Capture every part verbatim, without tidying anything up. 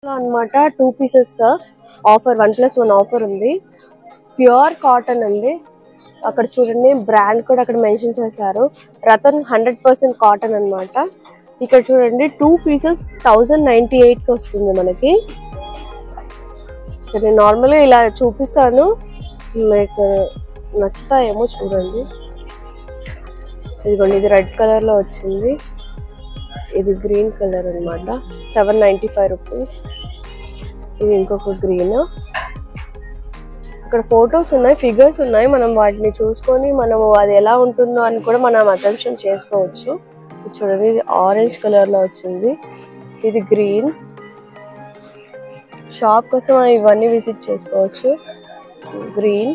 అన్నమాట two pieces offer one plus one offer ఉంది. Pure cotton అండి. అక్కడ చూడండి బ్రాండ్ కూడా అక్కడ మెన్షన్ చేశారు. రతన్ హండ్రెడ్ పర్సెంట్ కాటన్ అన్నమాట. ఇక్కడ చూడండి two pieces thousand ninety eight కి వస్తుంది మనకి. నేను నార్మల్గా ఇలా చూపిస్తాను, మీకు నచ్చుతాయేమో చూడండి. ఇదిగోండి, ఇది రెడ్ కలర్ లో వచ్చింది, ఇది గ్రీన్ కలర్ అన్నమాట. Seven ninety five rupees. ఇది ఇంకొక గ్రీన్. అక్కడ ఫొటోస్ ఉన్నాయి, ఫిగర్స్ ఉన్నాయి. మనం వాటిని చూసుకొని మనం అది ఎలా ఉంటుందో అని కూడా మనం అజంప్షన్ చేసుకోవచ్చు. చూడండి, ఇది ఆరెంజ్ కలర్ లో వచ్చింది, ఇది గ్రీన్. షాప్ కోసం మనం ఇవన్నీ విజిట్ చేసుకోవచ్చు. గ్రీన్.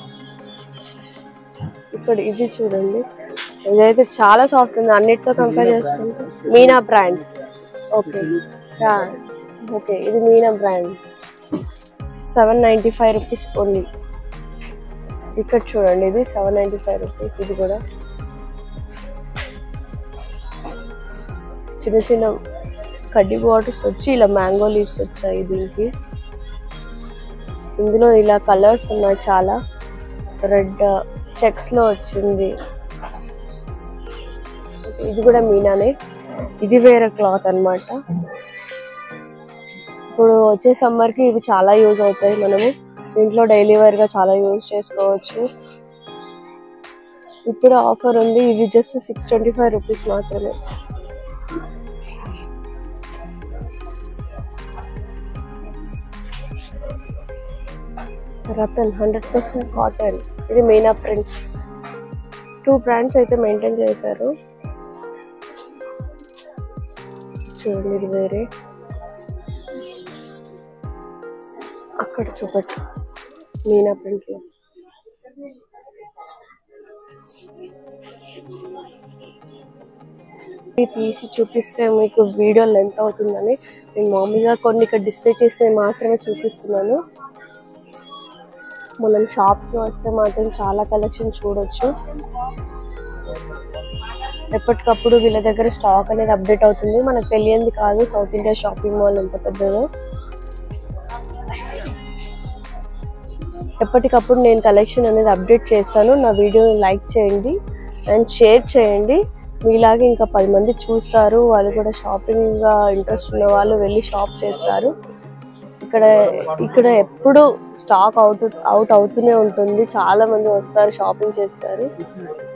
ఇక్కడ ఇది చూడండి, ఇదైతే చాలా సాఫ్ట్ ఉంది అన్నిటితో కంపేర్ చేసుకుంటే. మీనా బ్రాండ్. ఓకే ఓకే ఇది Meena brand. Seven ninety five rupees only. ఇక్కడ చూడండి, ఇది సెవెన్ నైంటీ ఫైవ్ రూపీస్. ఇది కూడా చిన్న చిన్న కడ్డీ బాటిల్స్ వచ్చి ఇలా మ్యాంగో లీవ్స్ వచ్చాయి దీనికి. ఇందులో ఇలా కలర్స్ ఉన్నాయి చాలా. రెడ్ చెక్స్ లో వచ్చింది. ఇది కూడా మీనానే, ఇది వేరే క్లాత్ అన్నమాట. ఇప్పుడు వచ్చే సమ్మర్ కి ఇవి చాలా యూజ్ అవుతాయి. మనము ఇంట్లో డైలీ వేర్ గా చాలా యూజ్ చేసుకోవచ్చు. ఇప్పుడు ఆఫర్ ఉంది. ఇవి just six twenty five rupees మాత్రమే. Ratan hundred percent cotton. ఇది మీనా ప్రింట్స్. టూ బ్రాండ్స్ అయితే మెయింటైన్ చేశారు. చూడండి, ఇది వేరే. అక్కడ చూపట్టు మీనా ప్రింట్ లో. తీసి చూపిస్తే మీకు వీడియో లెంత్ అవుతుందని నేను మామూలుగా కొన్ని ఇక్కడ డిస్ప్లే చేస్తే మాత్రమే చూపిస్తున్నాను. మనం షాప్కి వస్తే మాత్రం చాలా కలెక్షన్ చూడొచ్చు. ఎప్పటికప్పుడు వీళ్ళ దగ్గర స్టాక్ అనేది అప్డేట్ అవుతుంది. మనకు తెలియంది కాదు సౌత్ ఇండియా షాపింగ్ మాల్ ఎంత పెద్దదో. ఎప్పటికప్పుడు నేను కలెక్షన్ అనేది అప్డేట్ చేస్తాను. నా వీడియోని లైక్ చేయండి అండ్ షేర్ చేయండి. మీలాగే ఇంకా పది మంది చూస్తారు, వాళ్ళు కూడా షాపింగ్ ఇంట్రెస్ట్ ఉన్న వాళ్ళు వెళ్ళి షాప్ చేస్తారు. ఇక్కడ ఇక్కడ ఎప్పుడు స్టాక్ అవుట్ అవుట్ అవుతూనే ఉంటుంది. చాలా మంది వస్తారు, షాపింగ్ చేస్తారు.